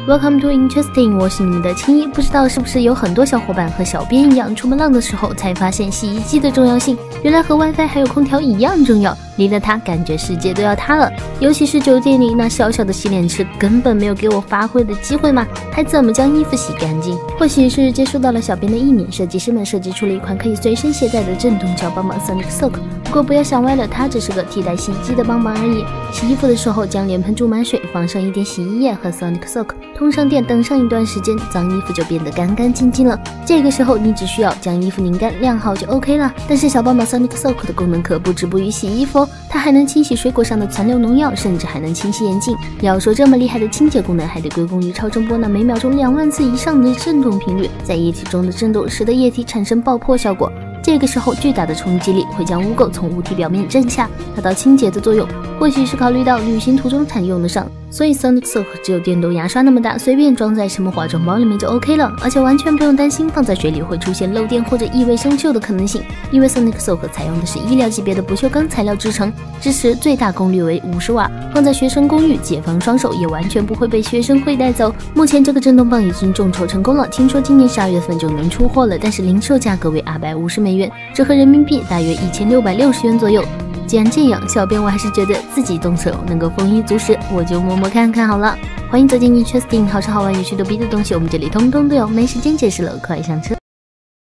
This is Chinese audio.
Welcome to Interesting， 我是你们的青衣。不知道是不是有很多小伙伴和小编一样，出门浪的时候才发现洗衣机的重要性，原来和 WiFi 还有空调一样重要，离了它感觉世界都要塌了。尤其是酒店里那小小的洗脸池，根本没有给我发挥的机会嘛，还怎么将衣服洗干净？或许是接触到了小编的意念，设计师们设计出了一款可以随身携带的震动小帮忙 Sonic Soak。不过不要想歪了，它只是个替代洗衣机的帮忙而已。洗衣服的时候，将脸盆注满水，放上一点洗衣液和 Sonic Soak， 通上电，等上一段时间，脏衣服就变得干干净净了。这个时候你只需要将衣服拧干晾好就 OK 了。但是小帮忙 Sonic Soak 的功能可不止步于洗衣服哦，它还能清洗水果上的残留农药，甚至还能清洗眼镜。要说这么厉害的清洁功能，还得归功于超声波那每秒钟2万次以上的振动频率，在液体中的振动使得液体产生爆破效果。这个时候巨大的冲击力会将污垢从物体表面震下，达到清洁的作用。或许是考虑到旅行途中才用得上，所以 Sonic Soak 只有电动牙刷那么大，随便装在什么化妆包里面就 OK 了，而且完全不用担心放在水里会出现漏电或者异味生锈的可能性，因为 Sonic Soak 采用的是医疗级别的不锈钢材料制成，支持最大功率为50瓦，放在学生公寓，解放双手也完全不会被学生会带走。目前这个震动棒已经众筹成功了，听说今年12月份就能出货了，但是零售价格为250美元，折合人民币大约1660元左右。既然这样，小编我还是觉得自己动手能够丰衣足食，我就摸摸看看好了。欢迎走进 Interesting， 好吃好玩有趣逗逼的东西，我们这里通通都有，没时间解释了，快上车。